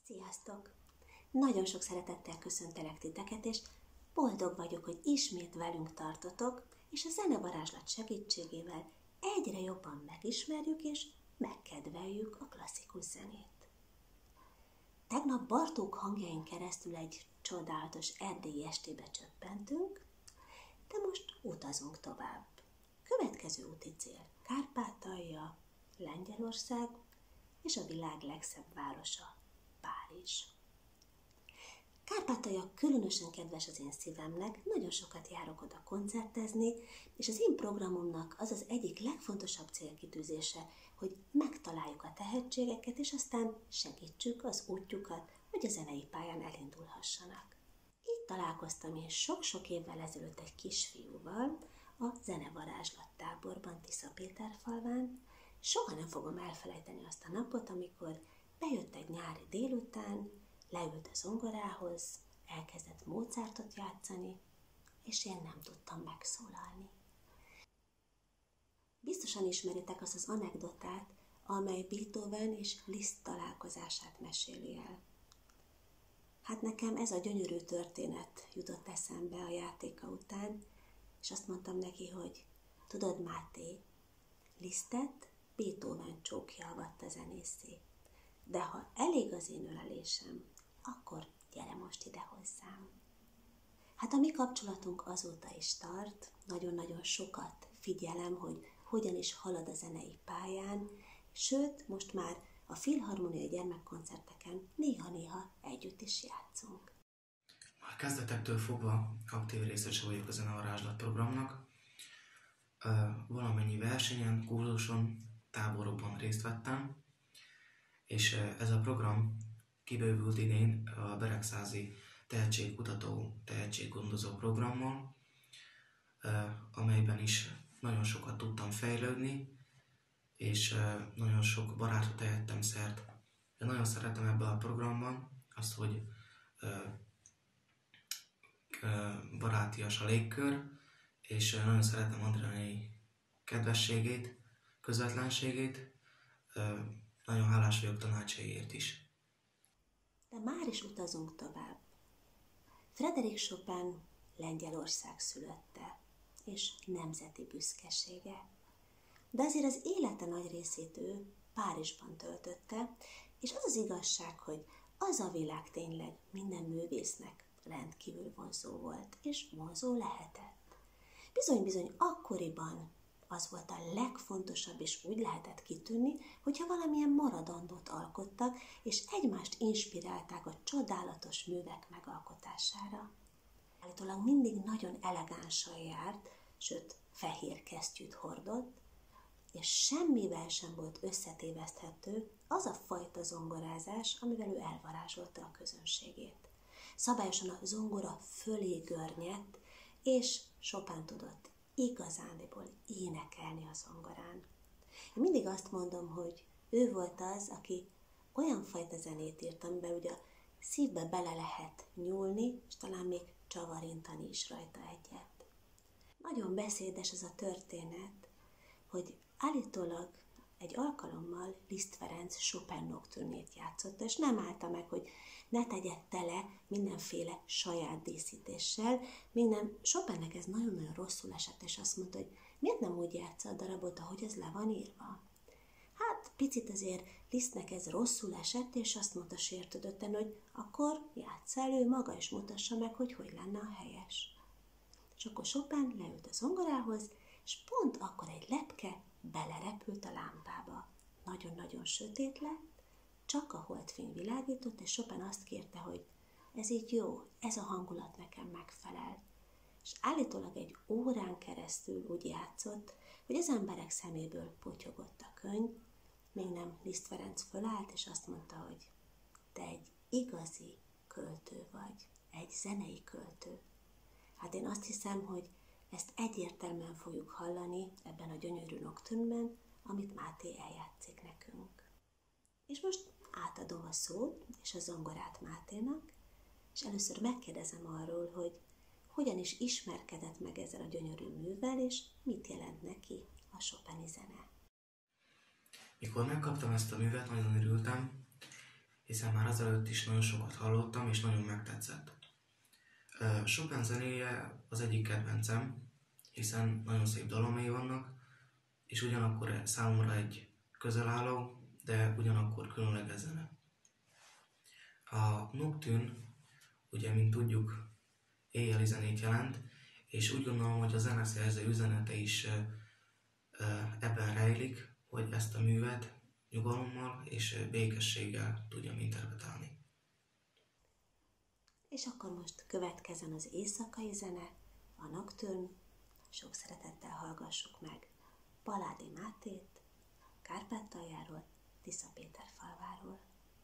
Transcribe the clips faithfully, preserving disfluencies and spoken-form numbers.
Sziasztok! Nagyon sok szeretettel köszöntelek titeket, és boldog vagyok, hogy ismét velünk tartotok, és a zenevarázslat segítségével egyre jobban megismerjük és megkedveljük a klasszikus zenét. Tegnap Bartók hangjain keresztül egy csodálatos erdélyi estébe csöppentünk, de most utazunk tovább. Következő úti cél Kárpátalja, Lengyelország és a világ legszebb városa, Párizs. Kárpátalja különösen kedves az én szívemnek, nagyon sokat járok oda koncertezni, és az én programomnak az az egyik legfontosabb célkitűzése, hogy megtaláljuk a tehetségeket, és aztán segítsük az útjukat, hogy a zenei pályán elindulhassanak. Így találkoztam én sok-sok évvel ezelőtt egy kisfiúval a zenevarázslat táborban, Tiszapéterfalván. Soha nem fogom elfelejteni azt a napot, amikor bejött egy nyári délután, leült a zongorához, elkezdett Mozartot játszani, és én nem tudtam megszólalni. Biztosan ismeritek azt az anekdotát, amely Beethoven és Liszt találkozását meséli el. Hát nekem ez a gyönyörű történet jutott eszembe a játéka után, és azt mondtam neki, hogy tudod, Máté, Lisztet Beethoven csókja avatta zenészé, de ha elég az én ölelésem, akkor gyere most ide hozzám. Hát a mi kapcsolatunk azóta is tart, nagyon-nagyon sokat figyelem, hogy hogyan is halad a zenei pályán, sőt, most már a Filharmoniai gyermekkoncerteken néha-néha együtt is játszunk. Már kezdetektől fogva aktív részese vagyok a zenevarázslat programnak. Valamennyi versenyen, kurzuson, táborokban részt vettem, és ez a program kibővült idén a Beregszázi tehetségkutató, tehetséggondozó programmal, amelyben is nagyon sokat tudtam fejlődni, és nagyon sok barátot tehettem szert. Én nagyon szeretem ebben a programban azt, hogy barátias a légkör, és nagyon szeretem Andréi kedvességét, közvetlenségét. Nagyon hálás vagyok tanácsaiért is. De már is utazunk tovább. Frédéric Chopin Lengyelország szülötte, és nemzeti büszkesége. De azért az élete nagy részét ő Párizsban töltötte, és az az igazság, hogy az a világ tényleg minden művésznek rendkívül vonzó volt, és vonzó lehetett. Bizony-bizony akkoriban az volt a legfontosabb, és úgy lehetett kitűnni, hogyha valamilyen maradandót alkottak, és egymást inspirálták a csodálatos művek megalkotására. Állítólag mindig nagyon elegánsan járt, sőt, fehér kesztyűt hordott, és semmivel sem volt összetéveszthető az a fajta zongorázás, amivel ő elvarázsolta a közönségét. Szabályosan a zongora fölé görnyedt, és Chopin tudott igazándiból énekelni a zongorán. Én mindig azt mondom, hogy ő volt az, aki olyan fajta zenét írt, amiben ugye a szívbe bele lehet nyúlni, és talán még csavarintani is rajta egyet. Nagyon beszédes ez a történet, hogy állítólag egy alkalommal Liszt Ferenc Chopin nocturnét játszotta, és nem állta meg, hogy ne tegye tele mindenféle saját díszítéssel, még nem Chopinnek ez nagyon-nagyon rosszul esett, és azt mondta, hogy miért nem úgy játsza a darabot, ahogy ez le van írva. Hát picit azért Lisztnek ez rosszul esett, és azt mondta sértődötten, hogy akkor játsza elő maga, és mutassa meg, hogy hogy lenne a helyes. És akkor Chopin leült a zongorához, és pont akkor egy lepke belerepült a lámpába. Nagyon-nagyon sötét lett, csak a holdfény világított, és Chopin azt kérte, hogy ez így jó, ez a hangulat nekem megfelel. És állítólag egy órán keresztül úgy játszott, hogy az emberek szeméből potyogott a könny, még nem Liszt Ferenc fölállt, és azt mondta, hogy te egy igazi költő vagy, egy zenei költő. Hát én azt hiszem, hogy ezt egyértelműen fogjuk hallani ebben a gyönyörű nocturnben, amit Máté eljátszik nekünk. És most átadom a szót és a zongorát Máténak, és először megkérdezem arról, hogy hogyan is ismerkedett meg ezzel a gyönyörű művel, és mit jelent neki a Chopini zene. Mikor megkaptam ezt a művet, nagyon örültem, hiszen már azelőtt is nagyon sokat hallottam, és nagyon megtetszett. Chopin zenéje az egyik kedvencem, hiszen nagyon szép dallamai vannak, és ugyanakkor számomra egy közelálló, de ugyanakkor különleges zene. A Nocturne, ugye, mint tudjuk, éjjeli zenét jelent, és úgy gondolom, hogy a zeneszerző üzenete is ebben rejlik, hogy ezt a művet nyugalommal és békességgel tudjam interpretálni. És akkor most következzen az éjszakai zene, a Nocturne. Sok szeretettel hallgassuk meg Paládi Mátét, Kárpátaljáról, Tiszapéterfalváról.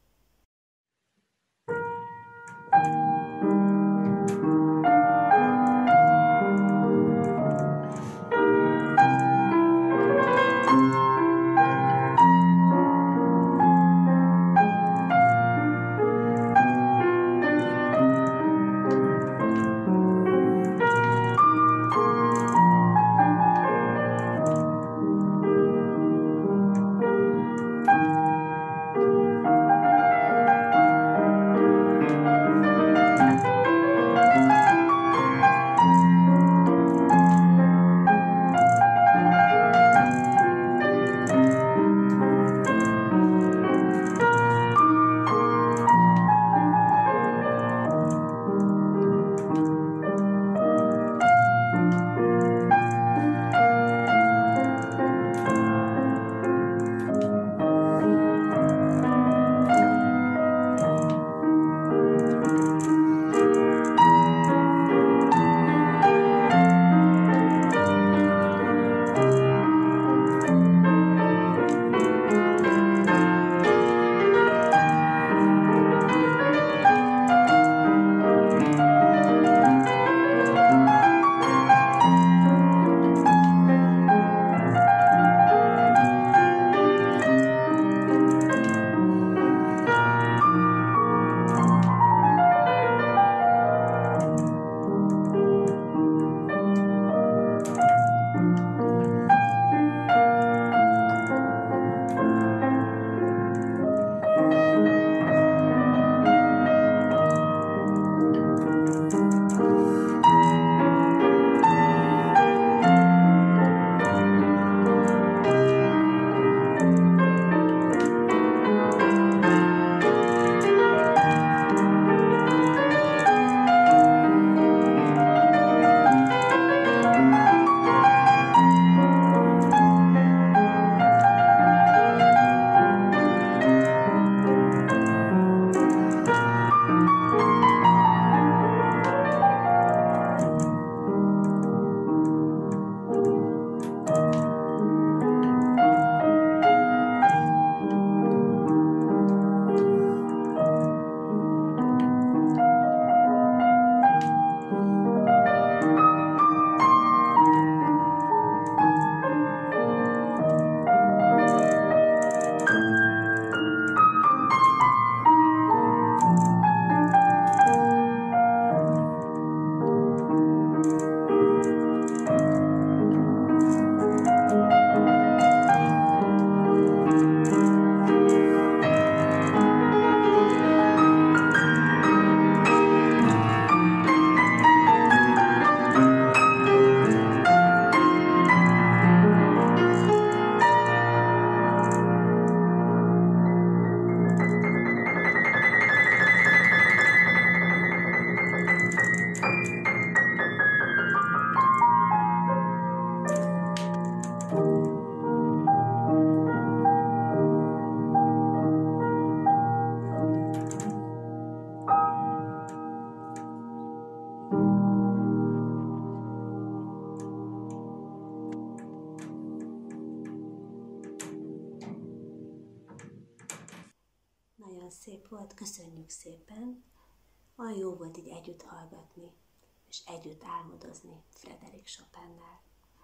szép volt, köszönjük szépen. Olyan jó volt így együtt hallgatni, és együtt álmodozni Frédéric Chopinnel.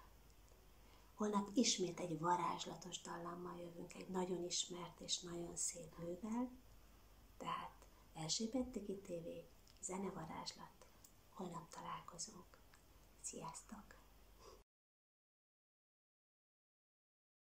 Holnap ismét egy varázslatos dallammal jövünk, egy nagyon ismert és nagyon szép művel, tehát Erzsébet Digi té vé, zenevarázslat, holnap találkozunk. Sziasztok!